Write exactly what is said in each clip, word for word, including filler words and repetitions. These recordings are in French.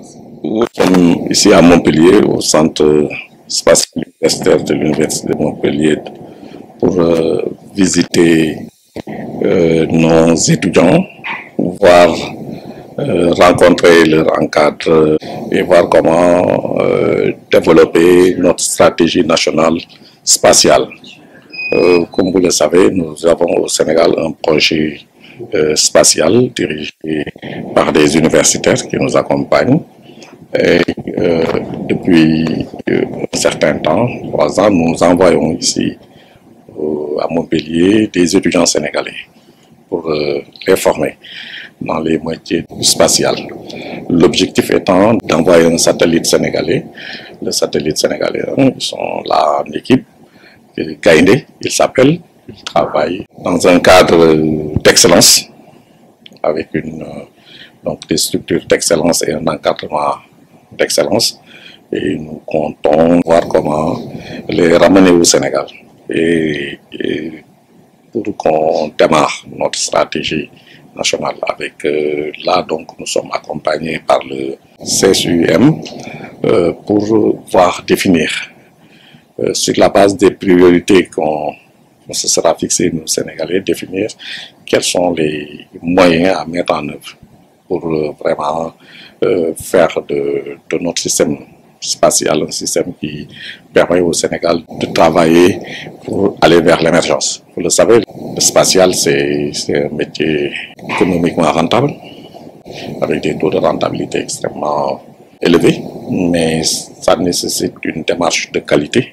Nous sommes ici à Montpellier, au centre spatial universitaire de l'Université de Montpellier, pour euh, visiter euh, nos étudiants, voir, euh, rencontrer leurs encadres et voir comment euh, développer notre stratégie nationale spatiale. Euh, comme vous le savez, nous avons au Sénégal un projet euh, spatial dirigé par des universitaires qui nous accompagnent. Et, euh, depuis euh, un certain temps, trois ans, nous envoyons ici euh, à Montpellier des étudiants sénégalais pour euh, les former dans les métiers spatials. L'objectif étant d'envoyer un satellite sénégalais. Le satellite sénégalais, hein, ils sont là en équipe. Gaïndé, il s'appelle. Il travaille dans un cadre d'excellence avec une, euh, donc des structures d'excellence et un encadrement d'excellence. Et nous comptons voir comment les ramener au Sénégal. Et, et pour qu'on démarre notre stratégie nationale avec euh, là, donc nous sommes accompagnés par le C S U M euh, pour voir définir euh, sur la base des priorités qu'on qu se sera fixé, nous Sénégalais, définir quels sont les moyens à mettre en œuvre pour euh, vraiment euh, faire de, de notre système spatial un système qui permet au Sénégal de travailler pour aller vers l'émergence. Vous le savez, le spatial, c'est un métier économiquement rentable, avec des taux de rentabilité extrêmement élevés, mais ça nécessite une démarche de qualité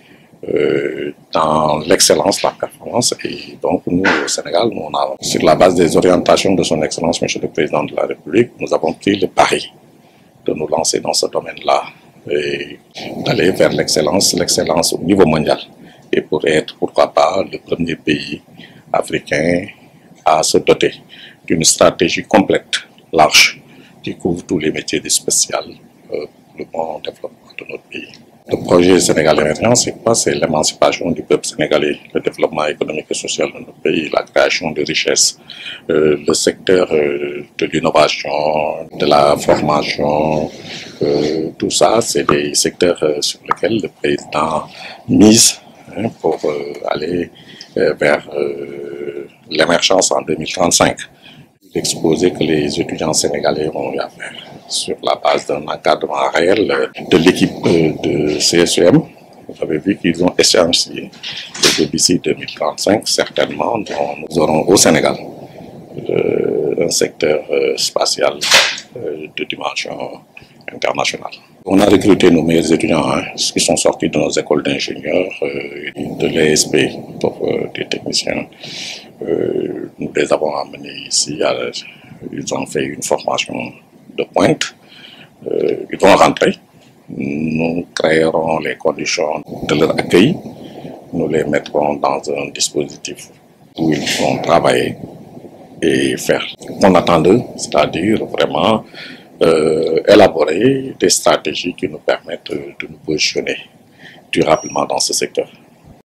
euh, dans l'excellence, la performance. Et donc, nous, au Sénégal, nous, on a, sur la base des orientations de son Excellence, Monsieur le Président de la République, nous avons pris le pari de nous lancer dans ce domaine-là et d'aller vers l'excellence, l'excellence au niveau mondial. Et pour être, pourquoi pas, le premier pays africain à se doter d'une stratégie complète, large, qui couvre tous les métiers du spatial euh, pour le bon développement de notre pays. Le projet Sénégal émergent, c'est quoi? C'est l'émancipation du peuple sénégalais, le développement économique et social de notre pays, la création de richesses, euh, le secteur euh, de l'innovation, de la formation, euh, tout ça, c'est des secteurs euh, sur lesquels le président mise hein, pour euh, aller euh, vers euh, l'émergence en deux mille trente-cinq. L'exposé que les étudiants sénégalais ont eu à faire sur la base d'un encadrement réel de l'équipe de C S U M. Vous avez vu qu'ils ont échéancié et que d'ici deux mille trente-cinq, certainement, nous aurons au Sénégal euh, un secteur euh, spatial euh, de dimension internationale. On a recruté nos meilleurs étudiants hein, qui sont sortis de nos écoles d'ingénieurs, euh, de l'E S P pour euh, des techniciens. Euh, nous les avons amenés ici, à, ils ont fait une formation de pointe, euh, ils vont rentrer, nous créerons les conditions de leur accueil, nous les mettrons dans un dispositif où ils vont travailler et faire qu'on attend d'eux, c'est-à-dire vraiment euh, élaborer des stratégies qui nous permettent de nous positionner durablement dans ce secteur.